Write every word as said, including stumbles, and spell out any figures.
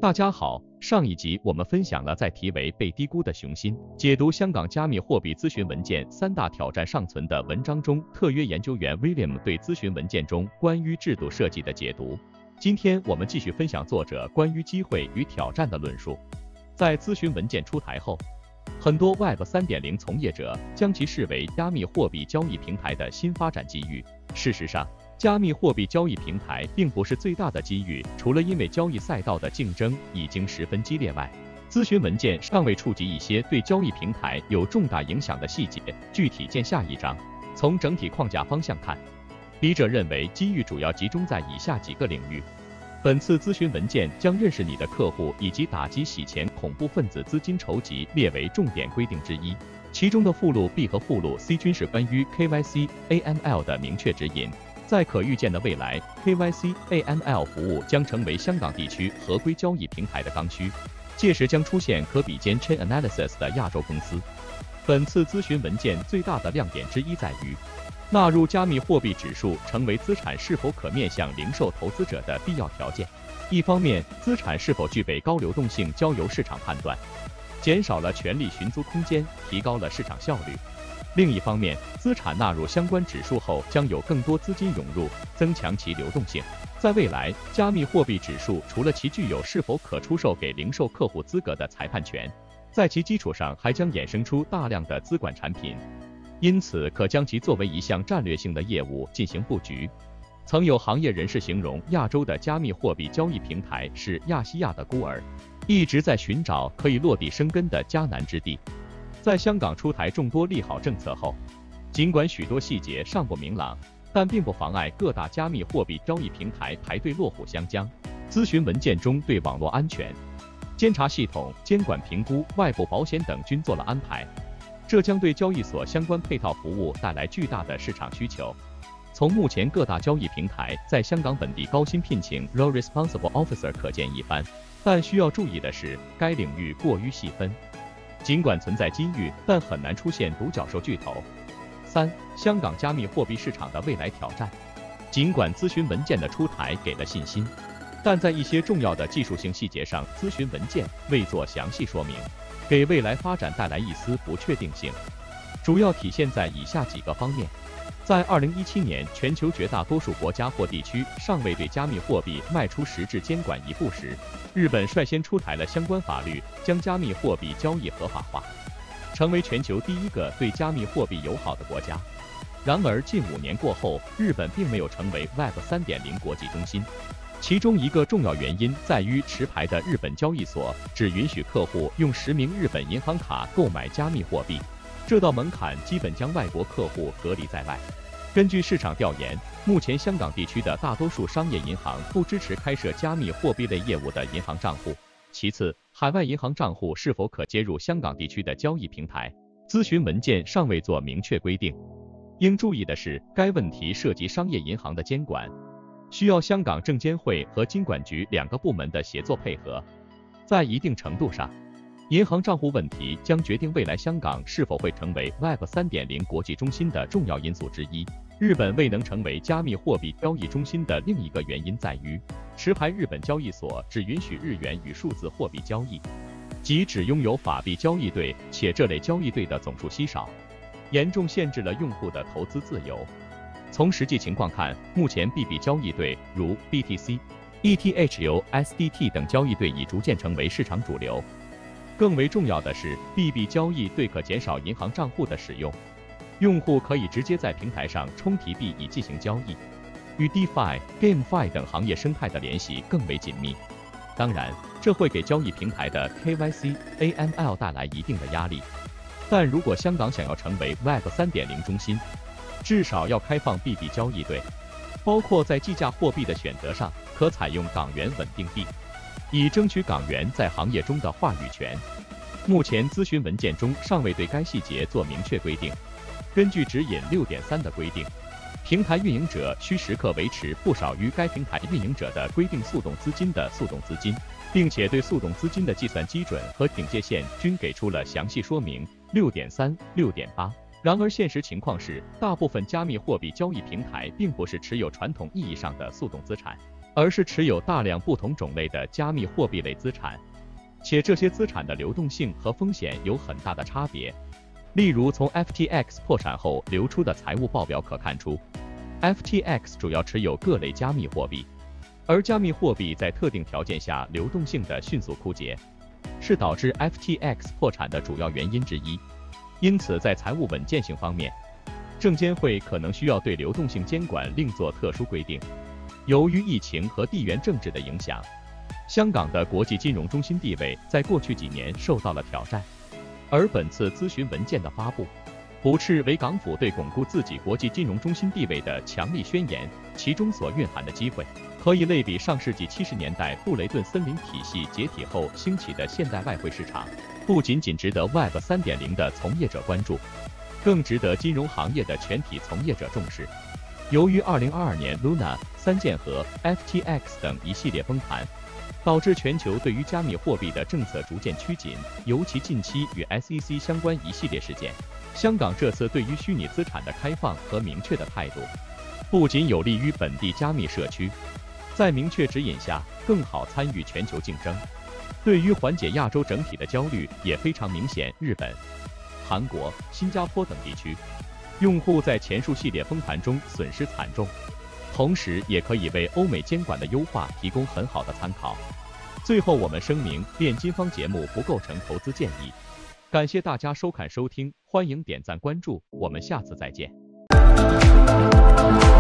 大家好，上一集我们分享了在题为被低估的雄心，解读香港加密货币咨询文件三大挑战尚存的文章中，特约研究员 William 对咨询文件中关于制度设计的解读。今天我们继续分享作者关于机会与挑战的论述。在咨询文件出台后，很多 Web 三点零 从业者将其视为加密货币交易平台的新发展机遇。事实上，加密货币交易平台并不是最大的机遇，除了因为交易赛道的竞争已经十分激烈外，咨询文件尚未触及一些对交易平台有重大影响的细节，具体见下一章。从整体框架方向看，笔者认为机遇主要集中在以下几个领域。本次咨询文件将认识你的客户以及打击洗钱恐怖分子资金筹集列为重点规定之一，其中的附录 B 和附录 C 均是关于 K Y C、A M L 的明确指引。在可预见的未来 ，K Y C、A M L 服务将成为香港地区合规交易平台的刚需，届时将出现可比肩 Chainalysis 的亚洲公司。本次咨询文件最大的亮点之一在于，纳入加密货币指数成为资产是否可面向零售投资者的必要条件。一方面，资产是否具备高流动性交由市场判断，减少了权力寻租空间，提高了市场效率。另一方面，资产纳入相关指数后，将有更多资金涌入，增强其流动性。在未来，加密货币指数除了其具有是否可出售给零售客户资格的裁判权，在其基础上还将衍生出大量的资管产品，因此可将其作为一项战略性的业务进行布局。曾有行业人士形容亚洲的加密货币交易平台是亚细亚的孤儿，一直在寻找可以落地生根的迦南之地。在香港出台众多利好政策后，尽管许多细节尚不明朗，但并不妨碍各大加密货币交易平台排队落户湘江。咨询文件中对网络安全、监察系统、监管评估、外部保险等均做了安排，这将对交易所相关配套服务带来巨大的市场需求。从目前各大交易平台在香港本地高薪聘请 Role Responsible Officer 可见一斑，但需要注意的是，该领域过于细分。尽管存在机遇，但很难出现独角兽巨头。三、香港加密货币市场的未来挑战。尽管咨询文件的出台给了信心，但在一些重要的技术性细节上，咨询文件未做详细说明，给未来发展带来一丝不确定性。主要体现在以下几个方面。在二零一七年，全球绝大多数国家或地区尚未对加密货币迈出实质监管一步时，日本率先出台了相关法律，将加密货币交易合法化，成为全球第一个对加密货币友好的国家。然而，近五年过后，日本并没有成为 Web 三点零 国际中心，其中一个重要原因在于持牌的日本交易所只允许客户用实名日本银行卡购买加密货币，这道门槛基本将外国客户隔离在外。根据市场调研，目前香港地区的大多数商业银行不支持开设加密货币类业务的银行账户。其次，海外银行账户是否可接入香港地区的交易平台，咨询文件尚未做明确规定。应注意的是，该问题涉及商业银行的监管，需要香港证监会和金管局两个部门的协作配合。在一定程度上，银行账户问题将决定未来香港是否会成为 Web 三点零 国际中心的重要因素之一。日本未能成为加密货币交易中心的另一个原因在于，持牌日本交易所只允许日元与数字货币交易，即只拥有法币交易对，且这类交易对的总数稀少，严重限制了用户的投资自由。从实际情况看，目前币币交易对如 B T C、E T H、U S D T 等交易对已逐渐成为市场主流。更为重要的是，币币交易对可减少银行账户的使用，用户可以直接在平台上充提币以进行交易，与 DeFi、GameFi 等行业生态的联系更为紧密。当然，这会给交易平台的 K Y C、A M L 带来一定的压力。但如果香港想要成为 Web 三点零 中心，至少要开放币币交易对，包括在计价货币的选择上，可采用港元稳定币，以争取港元在行业中的话语权。目前咨询文件中尚未对该细节做明确规定。根据指引 六点三 的规定，平台运营者需时刻维持不少于该平台运营者的规定速动资金的速动资金，并且对速动资金的计算基准和警戒线均给出了详细说明 六点三、六点八。然而现实情况是，大部分加密货币交易平台并不是持有传统意义上的速动资产， 而是持有大量不同种类的加密货币类资产，且这些资产的流动性和风险有很大的差别。例如，从 F T X 破产后流出的财务报表可看出 ，F T X 主要持有各类加密货币，而加密货币在特定条件下流动性的迅速枯竭，是导致 F T X 破产的主要原因之一。因此，在财务稳健性方面，证监会可能需要对流动性监管另作特殊规定。由于疫情和地缘政治的影响，香港的国际金融中心地位在过去几年受到了挑战。而本次咨询文件的发布，不斥为港府对巩固自己国际金融中心地位的强力宣言，其中所蕴含的机会，可以类比上世纪七十年代布雷顿森林体系解体后兴起的现代外汇市场，不仅仅值得 Web 三点零 的从业者关注，更值得金融行业的全体从业者重视。由于二零二二年 Luna、三剑河、F T X 等一系列崩盘，导致全球对于加密货币的政策逐渐趋紧，尤其近期与 S E C 相关一系列事件，香港这次对于虚拟资产的开放和明确的态度，不仅有利于本地加密社区，在明确指引下更好参与全球竞争，对于缓解亚洲整体的焦虑也非常明显。日本、韩国、新加坡等地区用户在前述系列崩盘中损失惨重，同时也可以为欧美监管的优化提供很好的参考。最后我们声明，炼金方节目不构成投资建议。感谢大家收看收听，欢迎点赞关注，我们下次再见。